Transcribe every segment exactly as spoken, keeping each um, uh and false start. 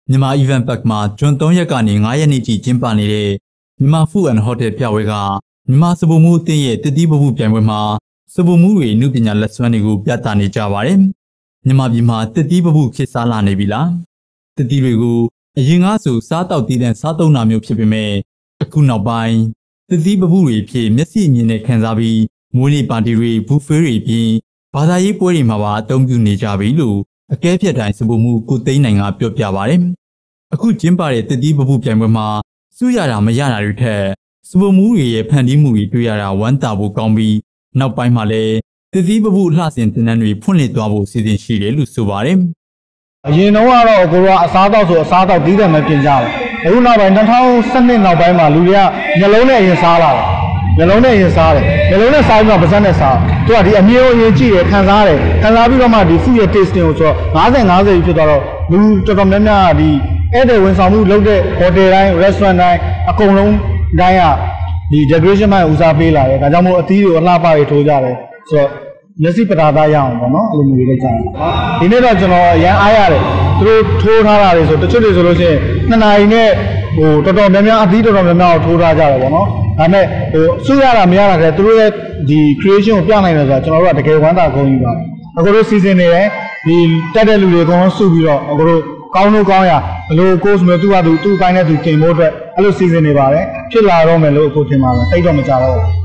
မြန်မာ event park မှာဂျွန်သုံးရက်ကနေငါးရက်နေ့ထိကျင်းပနေတဲ့မြန်မာ Food and Hotel ပြပွဲကမြန်မာစပုံမှုအသင်းရဲ့တတိပပုပြိုင်ပွဲမှာစပုံမှုတွေအမှုပညာလက်စွမ်းတွေကိုပြသနေကြပါတယ်။မြန်မာပြည်မှာတတိပပုခေတ်စားလာနေပြီလား။တတိတွေကိုအရင်ကဆိုစားတောက်တည်တဲ့စားသုံးတာမျိုးဖြစ်ပေမဲ့အခုနောက်ပိုင်းတတိပပုတွေဖြစ်မျက်စိအမြင်နဲ့ခံစားပြီးမွေးနေ့ပါတီတွေဘူဖေးတွေပြီးဘာသာရေးပွဲတွေမှာပါအသုံးပြုနေကြပြီလို့အကဲဖြတ်တိုင်းစပုံမှုကိုသိန်းနိုင်ကပြောပြပါတယ်။အခုကျင်းပတဲ့တတိပပုပြိုင်ပွဲမှာစုရတာမရတာတွေထက်စပုံမှုတွေရဲ့ဖန်တီးမှုတွေတွေ့ရတာဝမ်းသာဖို့ကောင်းပြီးနောက်ပိုင်းမှာလည်းတတိပပုလှဆင်တင်နန်းတွေဖွင့်လှစ်သွားဖို့စီစဉ်ရှိတယ်လို့ဆိုပါတယ်။အရင်တော့ကတော့ကိုရောအစားတော့ဆိုအစားတော့ပြီးတယ်မပြင်ကြဘူး။အခုနောက်ပိုင်း၂၀၁၂နောက်ပိုင်းမှာလူတွေကညလုံးနဲ့အရင်စားလာတယ်။ညလုံးနဲ့အရင်စားတယ်။ညလုံးနဲ့စားပြီးတော့ပါးစပ်နဲ့စား။သူကဒီအမျိုးအရင်ကြည့်ရခံစားတယ်။ခံစားပြီးတော့မှဒီ food ရဲ့ tasting ကိုဆိုတော့၅၀ ၅၀ဖြစ်သွားတော့လူတော်တော်များများဒီဧည့်သည်ဝန်ဆောင်မှုလုပ်တဲ့ hotel တိုင်း restaurant တိုင်းအကုန်လုံးတိုင်းကဒီ decoration မှာဦးစားပေးလာတယ်။ဒါကြောင့်မို့အသီးတွေကိုအလှပတွေထိုးကြတယ်။ဆိုတော့မျက်စိပတာသားရအောင်ပေါ့နော်အဲ့လိုမျိုးလေးကြတယ်။ဒီနေ့တော့ကျွန်တော်ရန်အားရတယ်။သူတို့ထိုးထားတာတွေဆိုတချို့တွေဆိုလို့ရှိရင်နှစ်နာရီနဲ့ဟိုတော်တော်များများအသီးတော်တော်များများကိုထိုးထားကြတယ်ပေါ့နော်။ဒါနဲ့ဟိုစုရတာမရတာတဲ့သူတို့ရဲ့ဒီ creation ကိုပြနိုင်တယ်ဆိုတာကျွန်တော်တို့ကတကယ်ဝမ်းသာကုန်ပြီပါ။အခုတို့ season နေတယ်ဒီတက်တဲ့လူတွေအကုန်လုံးစုပြီးတော့အခုတို့ကောင်းလို့ကောင်းရဘလို့ course မျိုးသူ့ဟာသူသူ့ပိုင်းနဲ့သူတင်ဖို့အတွက်အဲ့လို season နေပါတယ်ဖြစ်လာတော့မယ်လို့အခုထင်ပါတယ်တိတ်တော့မကြတော့ဘူး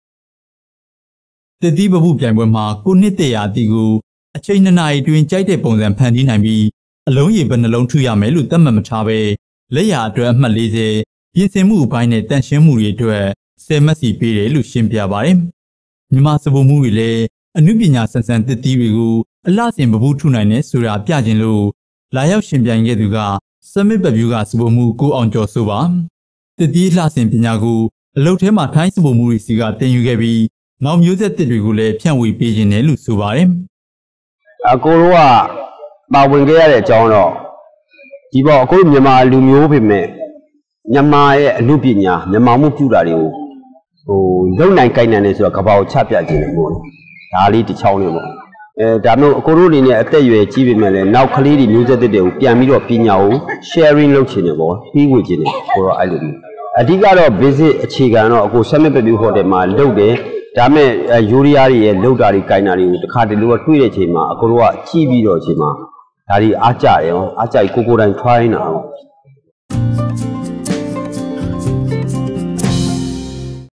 တတိပပုပြိုင်ပွဲမှာကိုနှစ်တရာတီကိုအချိန်နှစ်နာရီတွင်ကြိုက်တဲ့ပုံစံဖန်တီးနိုင်ပြီးအလုံးရေဘယ်နှလုံးထုရမယ်လို့သတ်မှတ်မထားပဲလက်ရာအတွက်အမှတ်၄၀ပြင်ဆင်မှုအပိုင်းနဲ့တန့်ရှင်းမှုတွေအတွက်ဆယ်မှတ်စီပေးတယ်လို့ရှင်းပြပါတယ်မြန်မာစပုံမှုတွေလည်းအနုပညာဆန်ဆန်တတိတွေကိုအလှဆင်ပပုထုနိုင်တဲ့ဆိုတာပြခြင်းလို့လာရောက်ရှင်ပြိုင်ခဲ့သူကစမစ်ပပြူးကစပုံမှုကိုအောင်ကျော်ဆိုပါတတိလှဆင်ပညာကိုအလုပ်ထဲမှာထိုင်းစပုံမှုတွေစီကတင်ယူခဲ့ပြီးနောက်မျိုးဆက်တစ်တွေကိုလည်းဖြန့်ဝေပေးခြင်းနဲ့လို့ဆိုပါတယ်အကိုတို့ကပါဝင်ခဲ့ရတဲ့အကြောင်းတော့ဒီပေါ့အခုမြန်မာလူမျိုးဖြစ်မဲ့မြန်မာရဲ့အမှုပညာမြန်မာမှုပြုတာတွေကိုဟိုလုံနိုင်ကိုင်နိုင်နေဆိုတော့ကဘာကိုချပြခြင်းလို့ပေါ့ဒါလေးတစ်ချောင်းလေးပေါ့အဲဒါမျိုးအကိုတို့အနေနဲ့အသက်အရွယ်ကြီးပေမဲ့လည်းနောက်ကလေးတွေမျိုးဆက်တွေကိုပြန်ပြီးတော့ပညာကို sharing လုပ်ချင်တယ်ပေါ့ပြီးဝေချင်တယ်ကိုတော့အဲ့လိုမျိုးအဓိကတော့ basic အခြေခံတော့အကို summit review hotel မှာလုပ်တယ်ဒါမဲ့ယူရီးယားတွေရဲ့လောက်တာတွေကိုင်တာတွေကိုတစ်ခါတည်းလို့တွေ့တဲ့အချိန်မှာအကိုတို့ကကြည့်ပြီးတော့အချိန်မှာဒါတွေအားကြတယ်ရောအားကြကိုကိုကိုတိုင်း try နေတာ